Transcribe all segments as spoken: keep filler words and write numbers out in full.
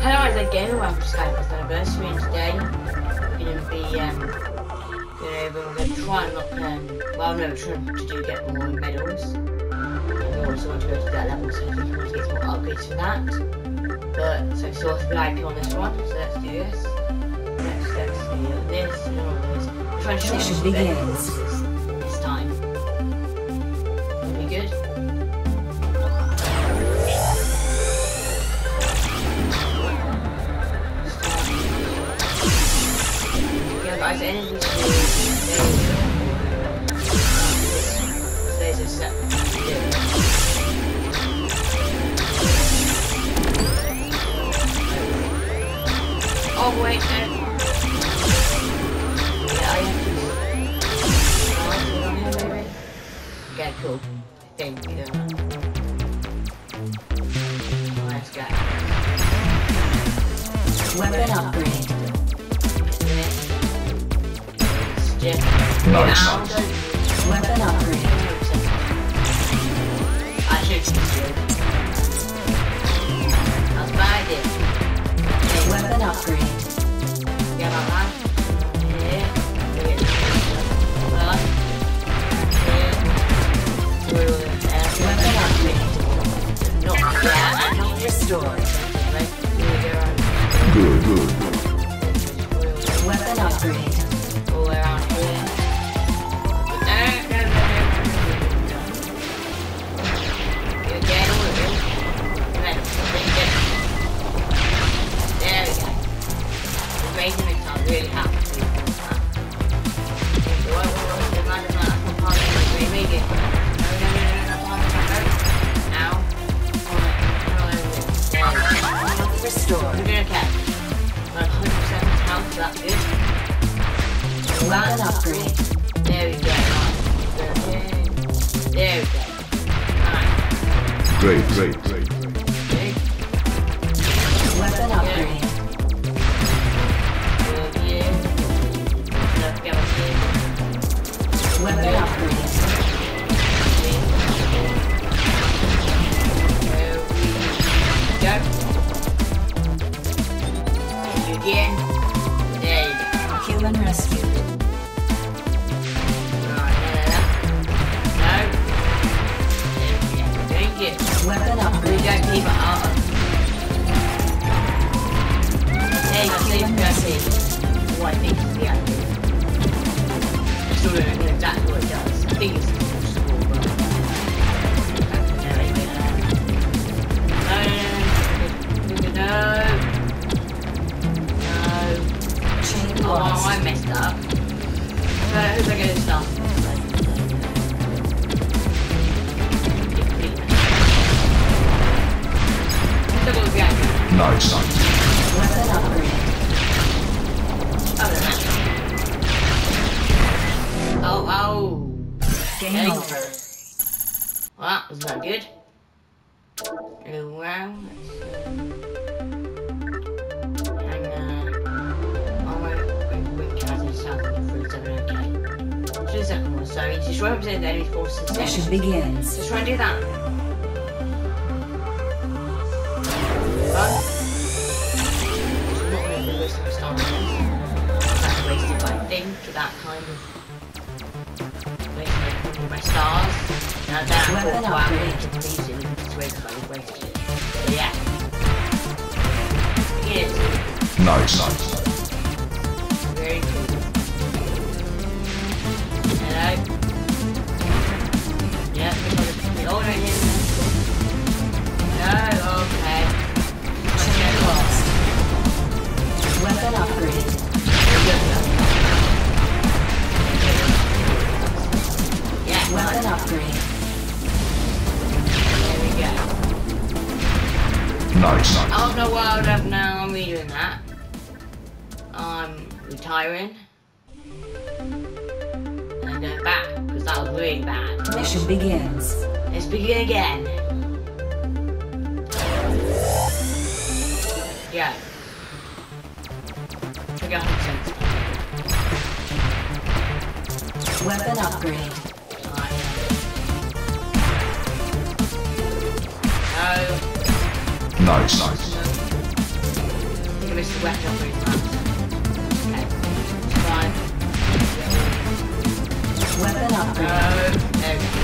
Hello, as I go, welcome to Skype's anniversary, and today we're going to be um, going over, we're going to try and look, um, well, no, trying to do get more medals. And we also want to go to that level, so if we want to get some more upgrades for that. But, so sort of V I P on this one, so let's do this. Let's, let's do this, and all this. We're trying to show Mission you begins. this, this time. Are we good? Guys, energy there's a set. Oh wait, no. Yeah, I have to. Okay, cool. Thank you. Let's go. Weapon upgrade. Yeah. Nice. Weapon upgrade. I should do it. I'll buy it. Weapon upgrade. Yeah, my man. Yeah. Well, yeah. Weapon upgrade. No, yeah, I know. Restored. Good, good. Weapon upgrade. All around here. No, no, no, no, no. You get all of it. And then bring it. There we go. We're making it sound really happy. What, what, what, the man is not a part of it. We make it. No, no, no, no, no, no, no, no. Now. There we go. Restored. We're doing okay. one hundred percent health, that's good. Weapon upgrade. There we go. There we go. Nice. Great, great, great. Okay. Weapon upgrade. Good, yeah. Let's go here. Weapon upgrade. There we go. Again. There you go. Human rescue. Weapon We upgrade. don't keep it up. Hey, I say we don't see what I think is the active. I still don't know exactly what it does. I think it's small, but no, no, no. Chain Oh, lost. I messed up. So, who's I going to start? Nice. Weapon upgrade. Oh, oh. Game Okay. over. Well, that was not good. Oh, wow. And, uh, oh, wait, wait, can I say something for seven, okay. So the second one, so it's destroy represent the enemy forces. Mission begins. Just try and do that. Run. It's not really realistic to start with. That's wasted, but I think that kind of wasted my stars. Now that I Weapon thought, wow, upgrade. I can please it, it's wasted, but I wasted it. So yeah. Yes. Nice, nice. Very cool. Hello. Yeah, we all right here. No, okay. Chain lost. Weapon upgrade. Yeah, Weapon upgrade. there we go. Nice, nice. Oh no, well, I don't know, I'm redoing that. I'm retiring. And I'm going back, because that was really bad. Mission begins. Let's begin again. Yeah. I got one hundred percent. Weapon upgrade. No. Nice, nice. is the weapon upgrade plan? Okay. Fine. Weapon Oh, upgrade. there we go.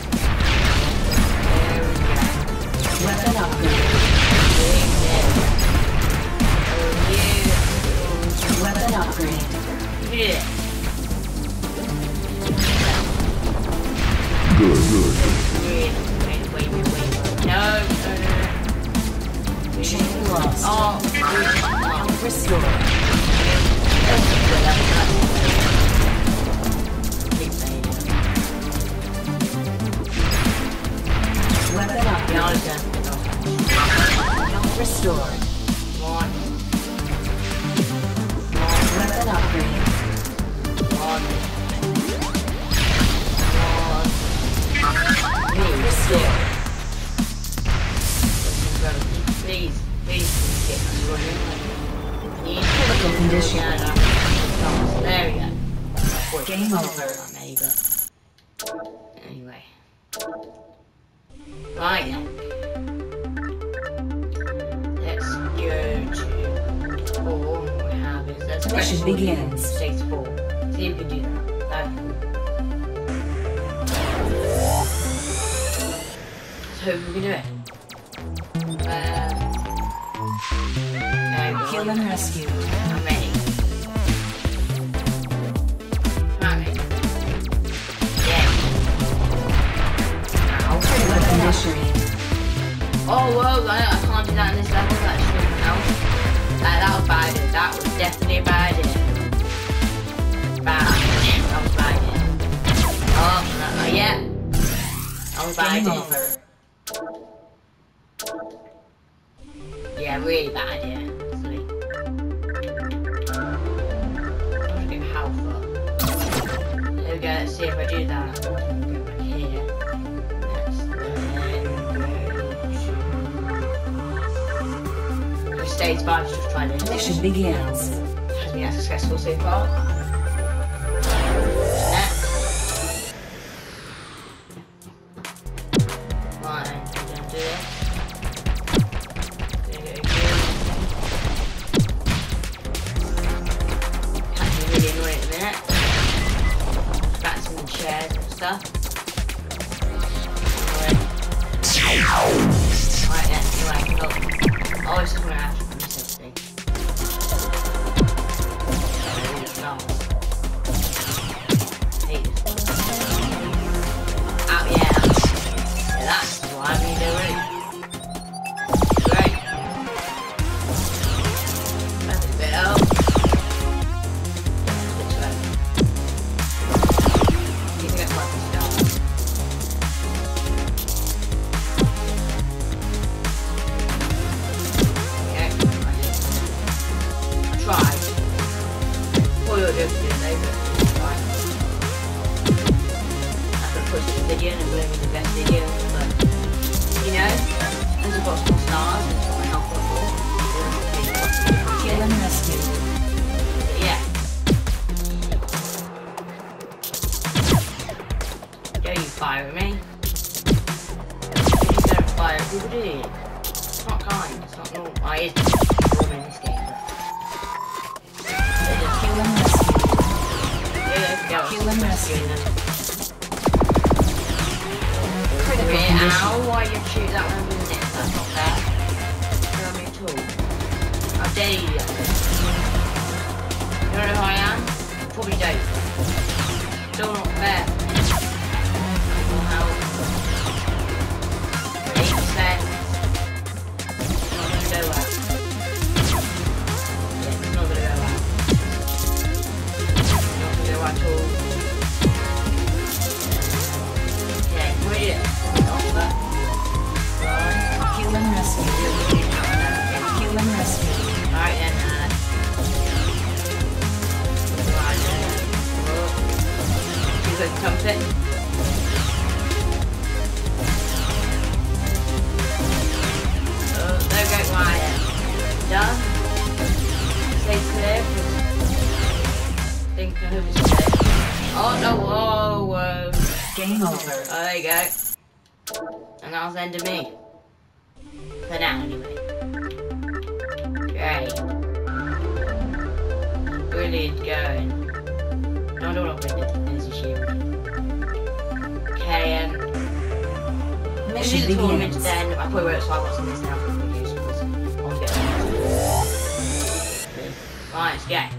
There we go. Weapon upgrade. Oh, yeah. Weapon upgrade. Yeah. Good, good. Wait, wait, wait, wait, wait. No, no, no, no. Chain lost. Oh, oh. Restore. Weapon upgrade. Restored. Weapon upgrade. Restore. Please, please, get us running. Critical condition. There we go. Game over. There you go. Anyway. Right then. Let's go to four. What we have is let's Mission press begins. Stage four. See if we can do that. That'd be cool. Let's hope we can do it. Uh, there we go. Kill and rescue. I'm ready. I'm ready. Yeah. Ow. Weapon initiated. Oh, whoa, I, I can't do that in this level, that shouldn't help. That, that was bad, idea. That was definitely a bad idea. Bad. That was bad idea. Oh, not, not yet. That was bad Game idea. over. Yeah, really bad idea, honestly. I'm gonna get health up. There we go, let's see if I do that. I'm gonna go back here. Let's then go to... Stage five, just try this. Mission begins. Has been successful so far. Next. Right, then, we're gonna do this. Gonna go here. Can't be really annoying at the minute. Back to the chairs and stuff. Right. Right then, anyway, look. Oh, this is gonna have to do something. No. Hate this one. Oh yeah, that's, yeah, that's what we do it. Great. That's a bit out. This way. Need to get weapons down. Okay, try. All you're doing is labour. Right. I could push this video and it wouldn't be the best video, but you know, there's a box more stars and it's my help before. Kill and rescue. Yeah. Don't you fire at me. Please don't fire at people, do you? It's not kind, it's not normal. Oh, it is normal in this game, but... Kill and rescue. Yeah, go. Kill and rescue. Critical Really? condition. Ow, why you shoot that one with it? That's not fair. Not me at all. How dare you? You don't know who I am? Probably don't. Still not fair. Will help. eight percent. Not gonna go well. Yeah, it's not gonna go well. Not gonna go at all. Okay, wait it. Not that. Right. Kill and rescue. Kill and rescue. Right then, uh, right then. Oh. Too good comfort. Oh, there we go, right then. Done. Stay clear. Think I hope it's clear. Oh no, whoa, whoa. Game over. Oh, there you go. And that was the end of me. For now, anyway. Great. really going. No, I don't want to upgrade the Energy Shield. Okay, um, let's do Mission the tournament begins. then. I probably won't start watching this now for the reviews because I want to get it. Right, let's go.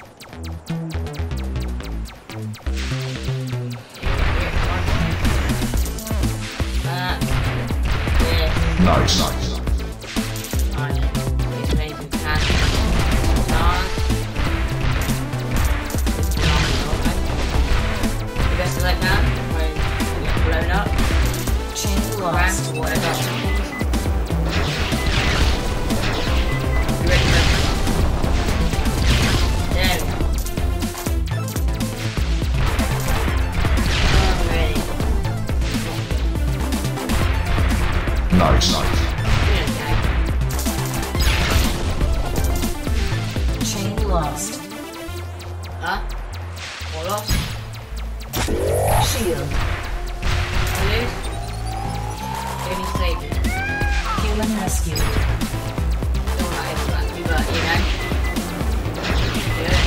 Nice, nice. Chain lost. Nice, nice. Chain lost. Huh? What lost? Shield. I lose? Any saving? Human rescue. Don't like it, but you got, you know? Yeah.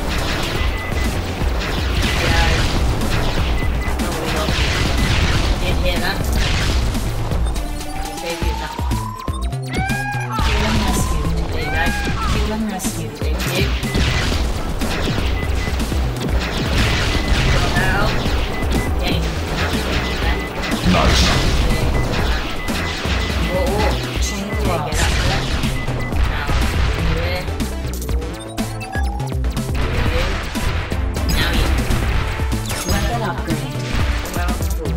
Yeah. No, we got. Didn't hear that. Save you that one. Human rescue. There you go. Human rescue. Thank you. Now. Okay. Nice, nice. Whoa, whoa. Chain Okay, get lost. up there. Now, here. Here. Now you. Weapon upgrade. Well, cool.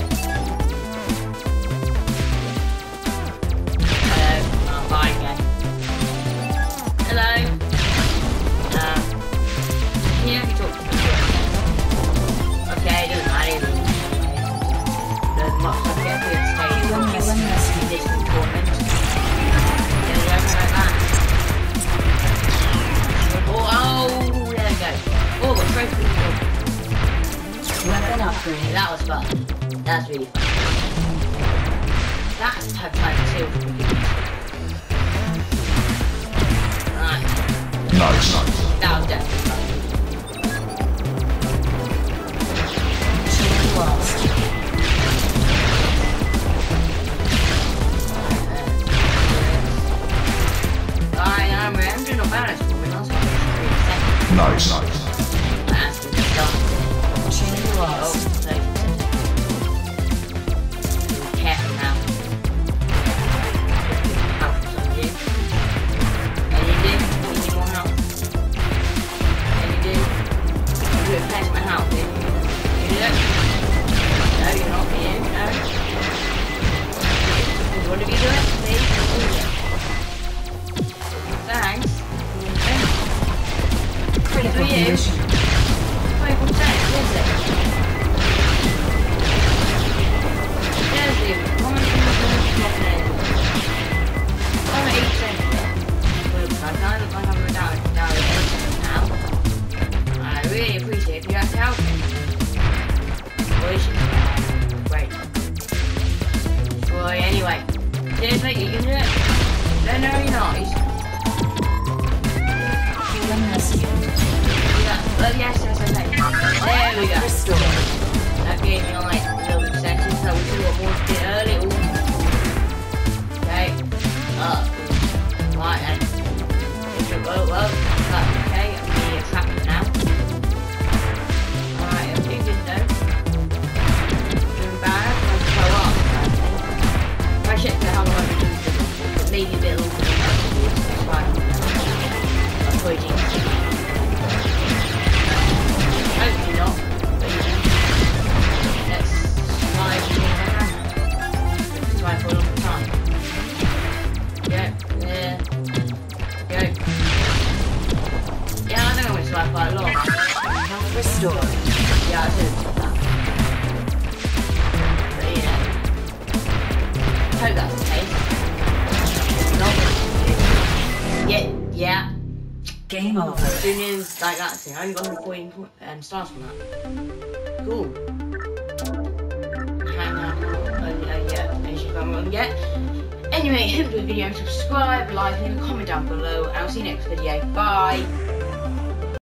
Hello. Oh, bye again. Hello. Uh, yeah, you talk to me. Okay, it doesn't matter. There's much I get to stay in Human human rescue. this tournament. There's everything like that. Oh, oh, there we go. Oh, the trophy. Weapon upgrade. That was fun. That's really fun. That's type type two. Right. Nice, nice. That was definitely fun. Chain lost. Alright, I'm remembering about it for me. Last one was three seconds. Nice, nice. That's the start. Chain Oh, lost. thirty seconds. Be careful now. Help from you. Anything? Any more help? Anything? You do it past my help, then. You do it? No, you're not being, no. You want to be doing it? Please? Thanks. Critical For you. condition. Wait, what's that? What is it? There's the one in the top there. I'm at eight percent. Well, I kind of like I'm down down at eight percent now. I really appreciate if you guys help me. Boy, she's great. Boy, anyway. Cheers, mate, you can do it. No, no, you're not. He's, Human rescue. yeah, well, yes, yes, yes, yes. There we go. Restore. That gave me like a little seconds, so we should have more to do early. Ooh. Okay. Up. Right then. Whoa, whoa. Cut. Okay, I'm gonna get trapped now. Alright, I'm doing good though. Doing bad. I'll go up. If I check for how long I've been doing this, maybe a bit longer than that. That's fine. I'll probably jinx it. Hopefully not. But you know. Let's try for a Let's try for a long time. Go. Yeah. Go. Yeah, I think I'm going to try quite a lot. Health restored. Yeah, I should have took that. But yeah. Hope that's the case. If not, yeah, yeah. Game over. As soon as like that thing, I only got one point um, stars from that. Cool. Hang on. Oh, yeah, as you can get. Anyway, hope you enjoyed the video. Subscribe, like, leave a comment down below, and I'll see you next video. Bye.